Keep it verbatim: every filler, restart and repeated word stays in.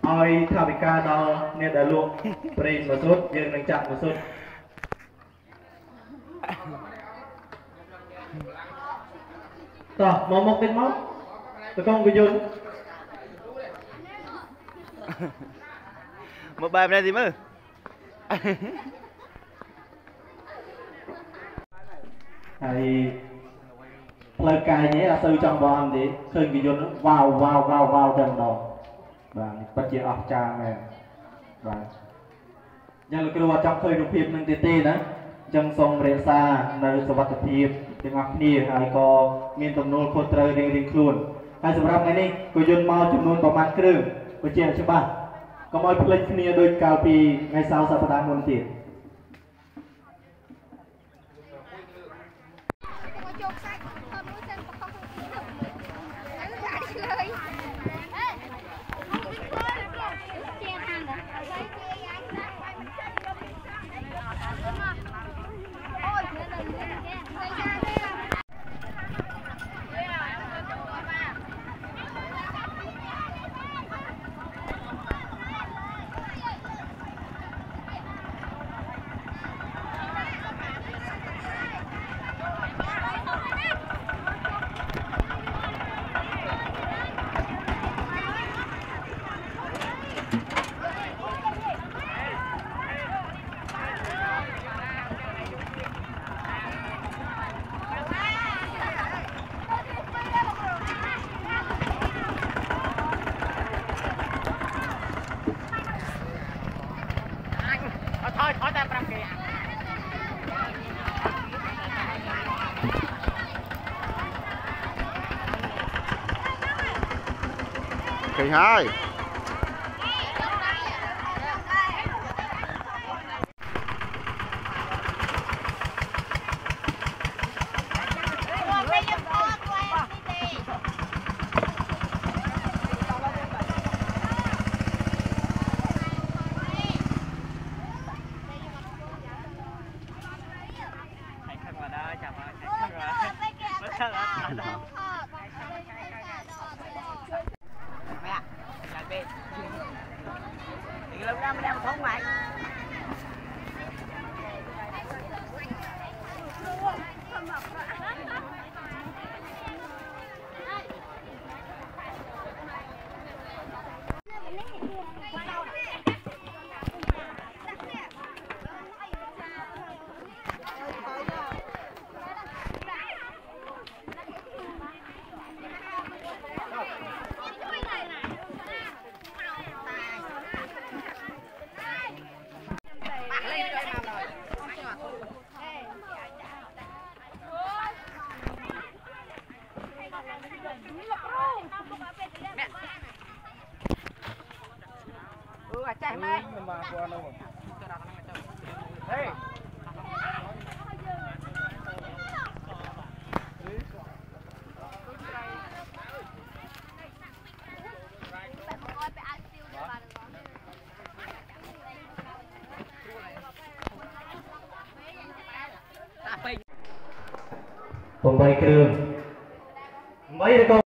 oi thà bị ca đó nên đã luộc prin một chút dương đang chặn một chút tỏ mò mọc bên móc tôi không bị dồn một bài này gì mơ thì lời cài nhé là sư trong bòn thì khơi bị dồn vào vào vào vào gần đó và bắt chia ọc cha mẹ và nhưng cái đồ trong khơi được phim nâng tê tê đó chân sông rê xa nơi sơ vật phim tiếng ngọc ni hay có miền tây nô khôn trời riêng riêng luôn hay sầm rập này đi cô dồn mau chụp nônประมาณ ครึ่ง cô chia cho bạn có mọi phật linh kia đôi cao pi ngày sau sẽ phát ngôn tiền thôi thôi ta làm kìa kỳ hai lâu ra mới đem không mày Hey. Pembaik kerung. Baik